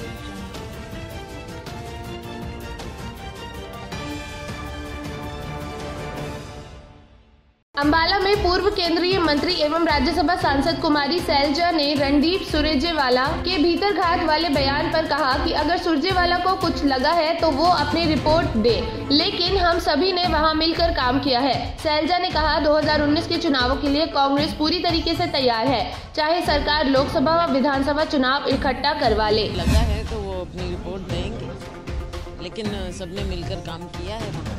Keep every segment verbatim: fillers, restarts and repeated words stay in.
अंबाला में पूर्व केंद्रीय मंत्री एवं राज्यसभा सांसद कुमारी सैलजा ने रणदीप सुरजेवाला के भीतरघात वाले बयान पर कहा कि अगर सुरजेवाला को कुछ लगा है तो वो अपनी रिपोर्ट दे, लेकिन हम सभी ने वहां मिलकर काम किया है। सैलजा ने कहा दो हज़ार उन्नीस के चुनावों के लिए कांग्रेस पूरी तरीके से तैयार है, चाहे सरकार लोकसभा व विधानसभा चुनाव इकट्ठा करवा ले। लगा है तो वो अपनी रिपोर्ट देंगे, लेकिन सबने मिलकर काम किया है वहाँ।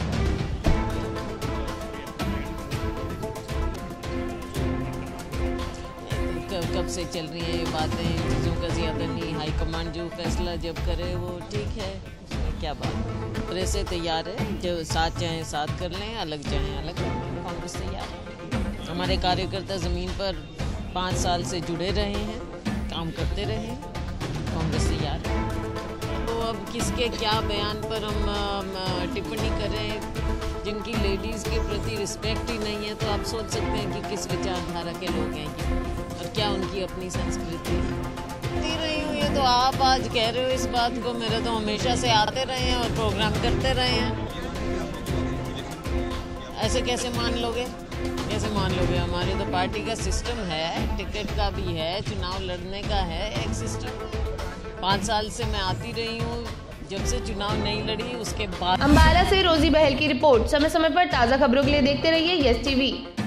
कब से चल रही है ये बातें, चीज़ों का ज़्यादा नहीं, हाईकमांड जो फैसला जब करे वो ठीक है, उसमें क्या बात। और ऐसे तैयार है, जो साथ चाहें साथ कर लें, अलग चाहें अलग कर लें, कांग्रेस तैयार है। हमारे कार्यकर्ता ज़मीन पर पाँच साल से जुड़े रहे हैं, काम करते रहे हैं, कांग्रेस तैयार है। तो अब किसके क्या बयान पर हम टिप्पणी करें, जिनकी लेडीज़ के प्रति रिस्पेक्ट ही नहीं है, तो आप सोच सकते हैं कि किस विचारधारा के लोग हैं ये, और क्या उनकी अपनी संस्कृति दे रही हूँ। ये तो आप आज कह रहे हो इस बात को, मेरे तो हमेशा से आते रहे हैं और प्रोग्राम करते रहे हैं। ऐसे कैसे मान लोगे, कैसे मान लोगे? हमारी तो पार्टी का सिस्टम है, टिकट का भी है, चुनाव लड़ने का है एक सिस्टम। पाँच साल से मैं आती रही हूँ, जब से चुनाव नहीं लड़ी उसके बाद। अंबाला से रोजी बहल की रिपोर्ट। समय समय पर ताज़ा खबरों के लिए देखते रहिए यस टीवी।